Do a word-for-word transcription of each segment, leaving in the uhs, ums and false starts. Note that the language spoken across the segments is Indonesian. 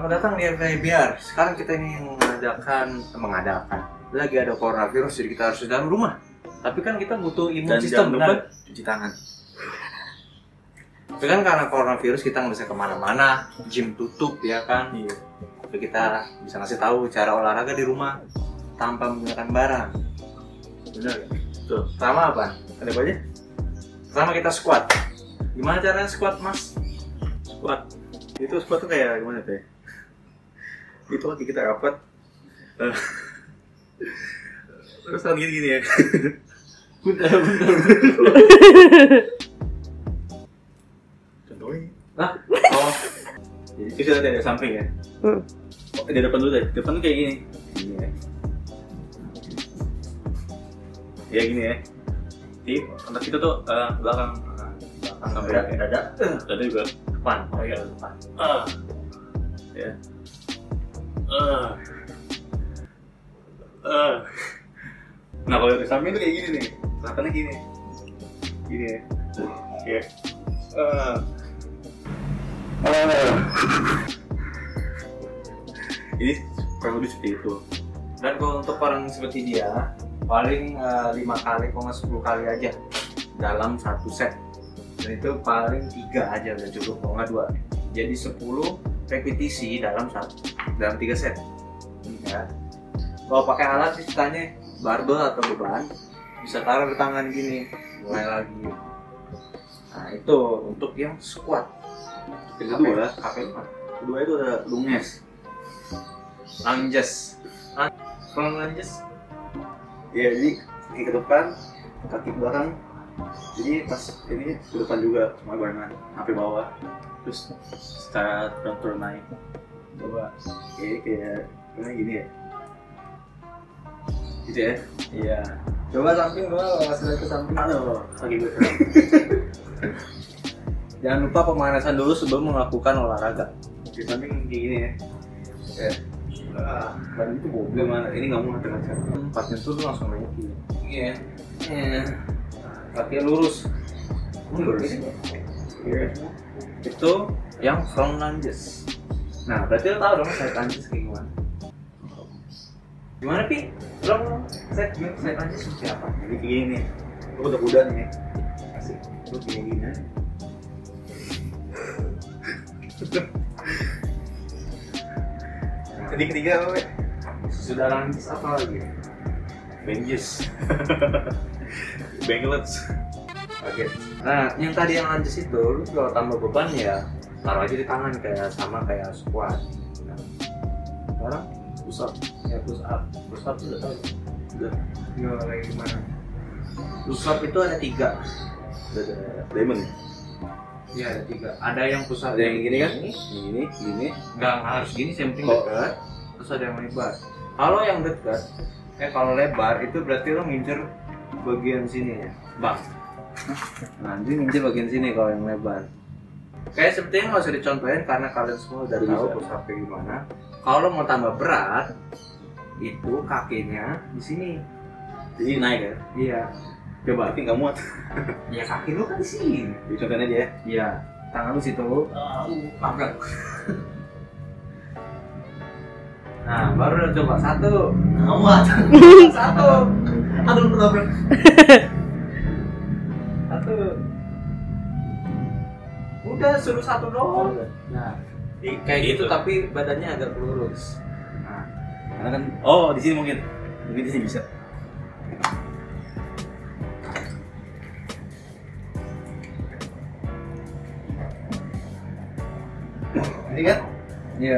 Selamat datang di F K I Biar. Sekarang kita ini mengadakan, mengadakan lagi ada coronavirus, jadi kita harus di dalam rumah. Tapi kan kita butuh imun sistem, kan? Cuci tangan. Tapi kan karena coronavirus kita nggak bisa kemana-mana, gym tutup ya kan. Iya. Jadi kita bisa ngasih tahu cara olahraga di rumah tanpa menggunakan barang. Benar ya? Tuh. Pertama apa? Ada apa aja? Pertama kita squat. Gimana caranya squat, Mas? Squat. Itu squat tuh kayak gimana teh? Itu kaki kita rapat. Uh, terus kan gini-gini ya. Bentar, bentar, Contohnya. Nah, oh. Jadi itu sudah dari samping ya. Hmm. Oh, di depan dulu deh. Depan tuh kayak gini. Gini ya. Ya gini ya. Jadi otak kita tuh uh, belakang, uh, belakang sampai Dada, dada, uh, dada juga depan. Oh iya, depan. ah, ya, ah, ah. Nah kalau dari samping tuh kayak gini nih, kelihatannya gini, gini ya, ya, ah, ah. Ini kurang lebih seperti itu. Dan kalau untuk orang seperti dia, paling uh, lima kali, kalau nggak sepuluh kali aja dalam satu set. Dan itu paling tiga aja udah cukup, kalau nggak dua. Jadi sepuluh repetisi dalam satu, dalam tiga set. Ya. Kalau pakai alat istilahnya barbel atau beban, bisa taruh di tangan gini, mulai lagi. Nah itu untuk yang squat. Yang kedua, K P empat. kedua itu ada lunges. Lunges. Front lunges. Ya jadi kaki ke depan, kaki ke belakang. Jadi pas ini ke depan juga semua barengan, sampai bawah. Terus secara turun naik. Coba kayak kayak gimana gini ya? Gitu ya? Iya. Coba samping gua kalau nggak salah ke samping. Aduh, kaki gue. Jangan lupa pemanasan dulu sebelum melakukan olahraga. Di samping kayak gini ya. Ya. Ah, badan itu bobo mana? Ini nggak mau ngacak-ngacak. Pas nyentuh tuh langsung naikin. Iya. Iya. Kaki lurus. Lurus. Iya. Itu yang front lunges. Nah, berarti lo tau dong side lunges kayak gimana? Gimana Pi? Lo side side lunges seperti apa? Jadi kayak gini nih. Lu kuda-kuda nih. Asik. Lu kayak gini. Jadi ketiga apa? Weh? Sudah lunges apa lagi? Benches. Banglets. Oke. Nah, yang tadi yang lunges itu, lu kalau tambah beban ya taruh aja di tangan kayak sama kayak squat. Nah, sekarang push up, ya push up, push up udah tahu. Udah. Nggak kayak gimana? Push up itu ada tiga. Udah ada diamond. Iya ada tiga. Ada yang push up Ada yang gini kan? Ini. Gini, gini. Nggak harus gini, yang penting Oh. dekat. Terus ada yang lebar. Kalau yang dekat, eh kalau lebar itu berarti lo ngincer bagian sini ya, bang. Nah, ini ngincer bagian sini kalau yang lebar. Kayak seperti yang nggak usah dicontohin karena kalian semua udah Udah tahu bisa. push up kayak gimana. Kalau lo mau tambah berat, itu kakinya di sini. Jadi naik ya? Iya. Coba. Tapi nggak muat. Ya kaki lo kan di sini. Jadi contohnya aja ya. Iya. Tangan lo situ. Pangkat. Nah, baru udah coba satu. Muat. Satu. Aduh, kenapa? Satu. Udah suruh satu doang. Nah, di- kayak gitu, Gitu. tapi badannya agak lurus. Nah, Karena kan, oh di sini mungkin. Mungkin di sini bisa. Ini kan? iya.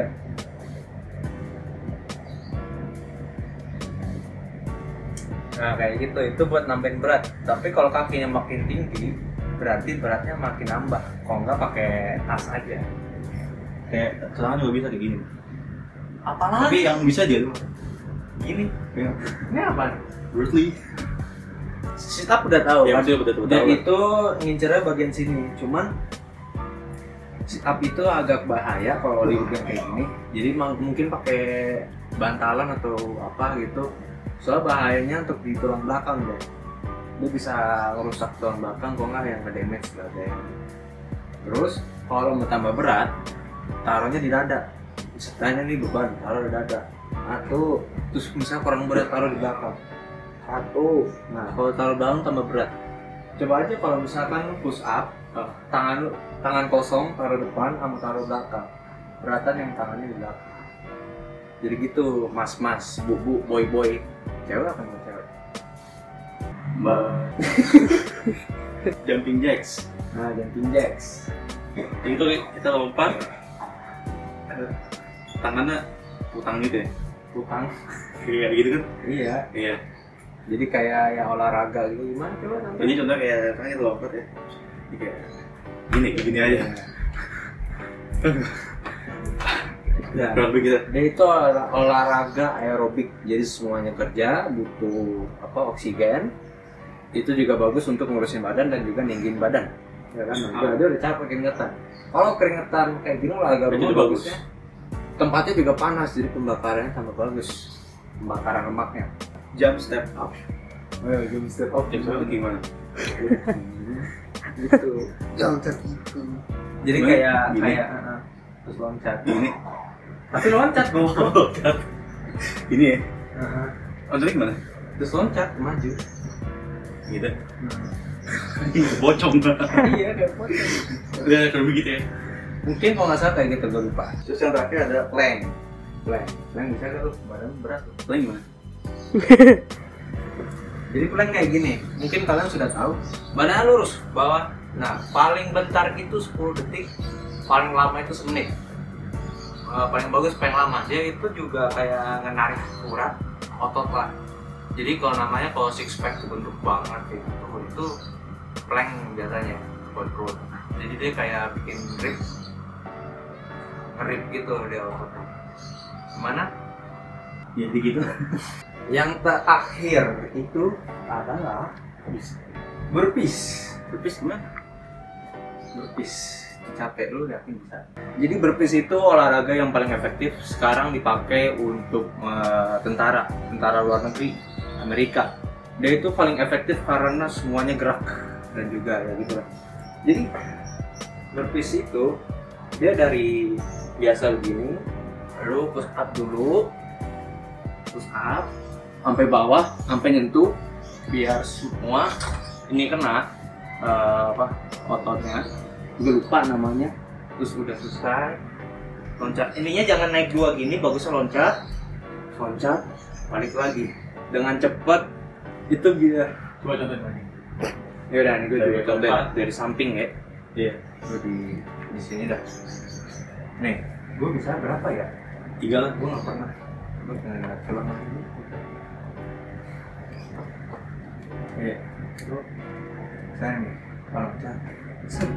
Nah, kayak gitu. Itu buat nambahin berat. Tapi kalau kakinya makin tinggi, berarti beratnya makin nambah. Kalau nggak pakai tas aja. Kayak serangan juga bisa kayak gini. Apalagi Tapi yang bisa dia tuh. gini. Ya. Ini apa? Bruce Lee. Sit up udah tahu Ya, kan? maksudnya udah tahu. Dan tahu. itu ngincernya bagian sini. Cuman sit up itu agak bahaya kalau dipegang kayak gini. Jadi mang- mungkin pakai bantalan atau apa gitu. Soalnya bahayanya untuk di tulang belakang deh. Dia bisa ngerusak tulang belakang, kok nggak yang nge-damage lah deh. Terus kalau mau tambah berat, taruhnya di dada. Misalnya nih beban taruh di dada. Satu, terus misalnya kurang berat taruh di belakang. Satu. Nah, kalau taruh belakang tambah berat. Coba aja kalau misalkan lu push up, tangan lu tangan kosong taruh depan sama taruh belakang. Beratan yang tangannya di belakang. Jadi gitu, mas-mas, bu-bu, boy-boy. Cewek apa enggak cewek? Mbak. Jumping jacks. Nah, jumping jacks. Jadi itu kita lompat, tangannya putang gitu ya? Putang. Kayak gitu kan? Iya. Iya. Jadi kayak ya olahraga gitu gimana coba nanti? Ini contoh kayak tangan kita lompat ya. Jadi kayak gini, gini aja. Ya. Kurang lebih gitu. Dia itu olah- olahraga aerobik, jadi semuanya kerja butuh apa oksigen. Itu juga bagus untuk ngurusin badan dan juga ninggin badan. Ya kan? Nah, dia udah capek keringetan. Kalau keringetan kayak gini olahraga Itu rumah bagus. bagusnya. Tempatnya juga panas, jadi pembakarannya tambah bagus. Pembakaran lemaknya. Jump step up. Oh, ya, jump step up. Jump step up gimana? Gitu. Loncat gitu. Jadi Gimana? kayak Gini? kayak uh, terus loncat. Gini. Tapi loncat dong. Loncat. Ini ya. Heeh. Loncatnya gimana? Terus loncat maju. Gitu. Bocong. Iya, kayak pocong. Udah kurang lebih gitu ya. Mungkin kalau nggak salah kayak gitu gue lupa. Terus yang terakhir ada plank. Plank, plank bisa kan tuh badan berat tuh. Plank gimana? Jadi plank kayak gini. Mungkin kalian sudah tahu. Badan lurus bawah. Nah, paling bentar itu sepuluh detik, paling lama itu semenit. Uh, paling bagus paling lama. Dia itu juga kayak ngenarik urat otot lah. Jadi kalau namanya kalau six pack itu bentuk banget gitu, itu plank biasanya buat perut. Jadi dia kayak bikin grip, ngerip gitu dia ototnya. Gimana? Ya gitu. Yang terakhir itu adalah burpees. Burpees gimana? Burpees. Capek lu yakin bisa. Jadi burpees itu olahraga yang paling efektif sekarang dipakai untuk uh, tentara, tentara luar negeri, Amerika. Dia itu paling efektif karena semuanya gerak dan juga ya gitu lah. Jadi burpees itu dia dari biasa begini, lu push up dulu, push up sampai bawah, sampai nyentuh, biar semua ini kena uh, apa ototnya. Gue lupa namanya. Terus udah selesai loncat, ininya jangan naik dua gini, bagusnya loncat loncat balik lagi dengan cepat. Itu biar Coba contohin lagi. ya udah nih gue Dari juga contohin tempat. dari samping ya. Iya. Gue di di sini dah. Nih gue bisa berapa ya? Tiga lah. Gue nggak pernah. Gue pernah ngeliat film ini. Iya. Gue saya nih kalau loncat. Set.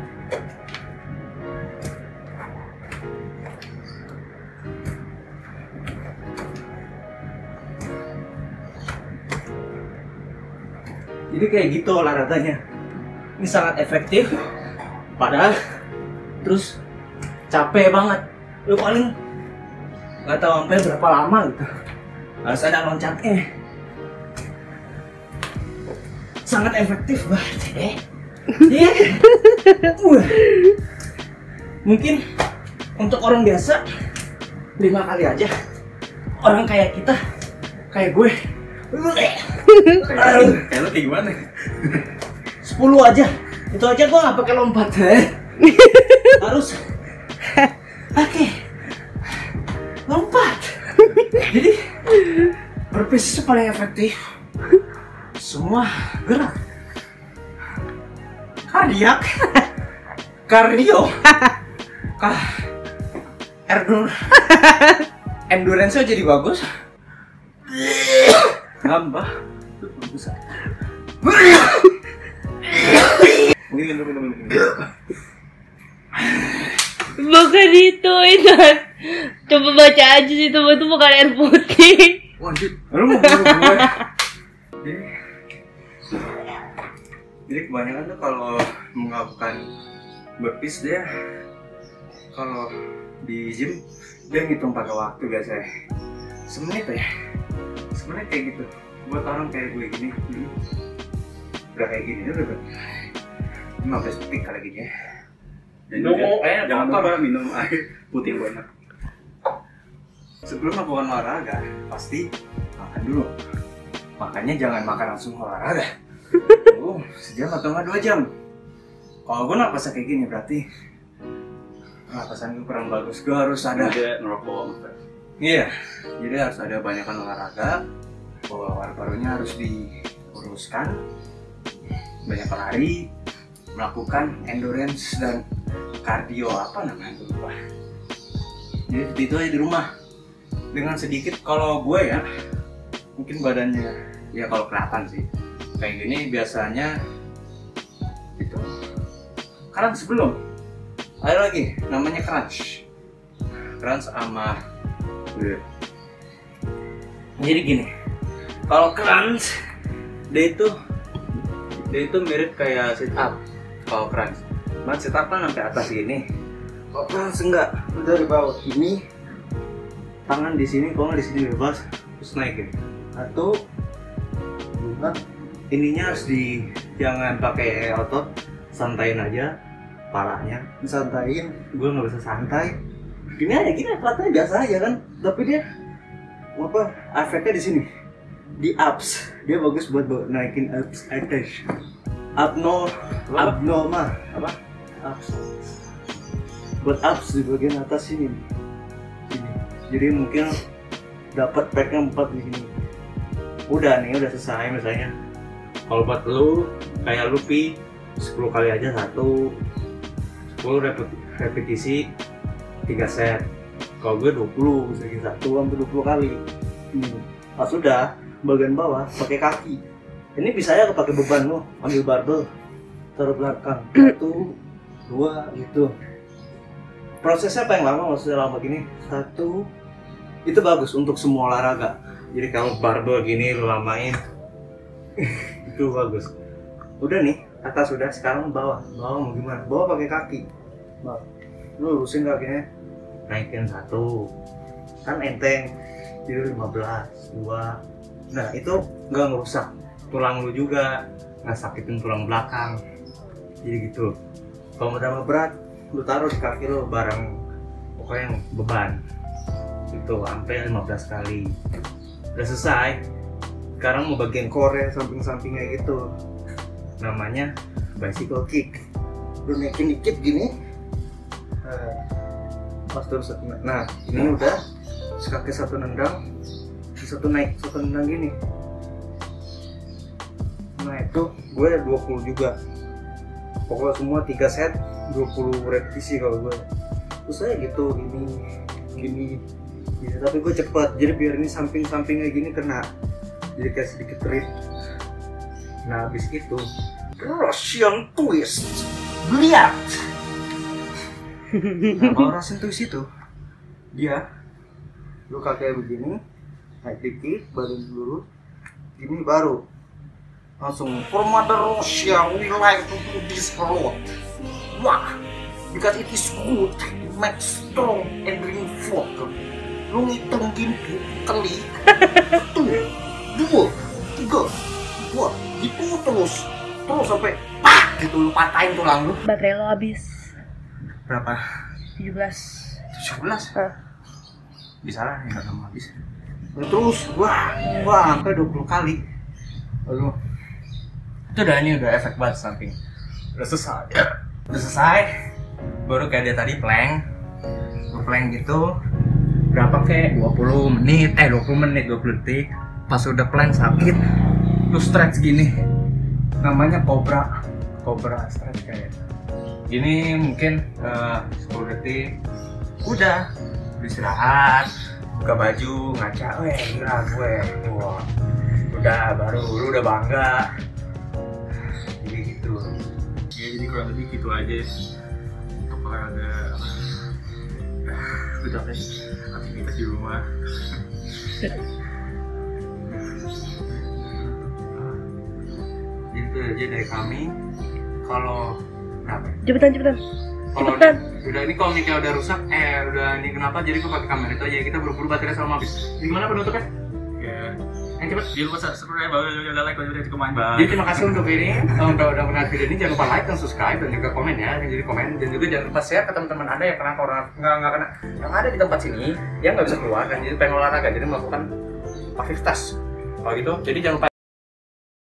Jadi kayak gitu olahraganya. Ini sangat efektif. Padahal terus capek banget. Lu paling nggak tahu sampai berapa lama gitu. Harus ada loncatnya. Sangat efektif banget. Eh. Iya. Wah. Mungkin untuk orang biasa lima kali aja. Orang kayak kita, kayak gue, Kayak lu kayak gimana? sepuluh aja. Itu aja gue nggak pakai lompat. Harus oke lompat. Jadi burpees itu paling efektif. Semua gerak. Kardiak, kardio, kah, erdur, endurance-nya jadi bagus. Nambah, bagus. Mungkin minum minum minum. Bukan itu, itu. Coba baca aja sih, teman itu bukan air putih. Lanjut, lu mau bunuh gue? Jadi, jadi kebanyakan tuh kalau melakukan burpees dia, kalau di gym dia ngitung pakai waktu biasanya. Semenit ya, semenit kayak gitu. Buat orang kayak gue gini, udah kayak gini udah kan. lima belas detik kali gini ya. Jangan Minum, lupa- eh, jangan kotor. lupa minum air putih banyak. Sebelum melakukan olahraga, pasti makan dulu. Makanya jangan makan langsung olahraga. Tunggu sejam atau enggak dua jam. Kalau gue napasnya kayak gini berarti napasan gue kurang bagus. Gue harus ada. Dia ngerokok. Iya, jadi harus ada banyakan olahraga. Paru-parunya harus diuruskan. Banyak lari, melakukan endurance dan cardio apa namanya itu lupa. Jadi seperti itu aja di rumah. Dengan sedikit, kalau gue ya mungkin badannya ya kalau kelihatan sih kayak gini biasanya itu karena sebelum ada lagi namanya crunch crunch sama jadi gini, kalau crunch dia itu dia itu mirip kayak sit up. Kalau crunch cuman sit up kan sampai atas gini, kalau crunch enggak, lu dari bawah ini tangan di sini, kalau nggak di sini bebas, terus naikin. Atau bukan, ininya harus di jangan pakai otot, santain aja, palanya disantain. Gue nggak bisa santai. Gini aja, gini katanya biasa aja kan, tapi dia apa? Efeknya di sini, di abs. Dia bagus buat naikin abs atas. Abno, abnormal, apa? Abs. Buat abs di bagian atas sini. Sini. Jadi mungkin dapat packnya empat di sini. Udah nih, udah selesai misalnya. Kalau buat lu kayak lu pi sepuluh kali aja satu, sepuluh repetisi tiga set. Kalau gue dua puluh segi satu sampai dua puluh kali. Hmm. Pas udah bagian bawah pakai kaki. Ini bisa ya pakai beban lo, ambil barbel taruh belakang satu dua gitu. Prosesnya paling lama maksudnya lama gini satu. Itu bagus untuk semua olahraga. Jadi kalau barbel gini lu lamain itu bagus. Udah nih, atas sudah, sekarang bawah. Bawah mau gimana? Bawah pakai kaki. Bawah. Lu lurusin kakinya. Naikin satu. Kan enteng. Jadi lima belas, dua. Nah, itu enggak ngerusak tulang lu juga, nggak sakitin tulang belakang. Jadi gitu. Kalau udah berat, lu taruh di kaki lu bareng pokoknya yang beban. Itu sampai lima belas kali. Udah selesai. Sekarang mau bagian core samping-sampingnya gitu. Namanya bicycle kick. Lu naikin dikit gini. Nah, pas terus nah, ini udah kaki satu nendang, satu naik, satu nendang gini. Nah, itu gue dua puluh juga. Pokoknya semua tiga set dua puluh repetisi kalau gue. Terus saya gitu gini gini gitu, tapi gue cepat jadi biar ini samping-sampingnya gini kena, jadi kayak sedikit trip. Nah habis itu Russian twist, lihat. Nah kalau Russian twist itu dia lu kayak begini, naik dikit, badan lurus, ini baru langsung Formada Russia, we like to do this a lot. Wah, because it is good, it makes strong and reinforced. Lu ngitung gini kali satu, dua, tiga, empat, gitu terus terus sampai pak gitu lu patahin tulang lu. Baterai lo habis Berapa? tujuh belas. tujuh belas? Hah? Bisa lah, nggak lama habis. Terus wah, wah sampai dua puluh kali. Lalu itu udah, ini udah efek banget samping. Udah selesai. Udah selesai. Baru kayak dia tadi plank. Gue plank gitu. Berapa kayak dua puluh menit, eh dua puluh menit, dua puluh detik. Pas udah plank sakit, lu stretch gini. Namanya cobra. Cobra stretch kayak gini mungkin uh, sepuluh detik. Udah, istirahat, buka baju, ngaca, weh gila gue. Wah. Udah, baru lu udah bangga. Jadi gitu. Ya jadi kurang lebih gitu aja untuk olahraga apa udah aktivitas di rumah. Jadi itu aja dari kami. Kalau kenapa? Cepetan cepetan. Kalau Cepetan. udah ini kalau mic-nya udah rusak, eh udah ini kenapa? Jadi gue pakai kamera itu aja. Kita buru-buru baterai sama habis. Gimana penutupnya? Ya Yang cepet. Jangan lupa subscribe, udah like, udah cukup main. Jadi terima kasih untuk ini, untuk udah menonton video ini. Jangan lupa like dan subscribe dan juga komen ya. Jadi komen dan juga jangan lupa share ke teman-teman anda yang kena corona, nggak nggak kena, yang ada di tempat sini, yang nggak bisa keluar dan jadi pengen olahraga, jadi melakukan aktivitas. Kalau gitu, jadi jangan lupa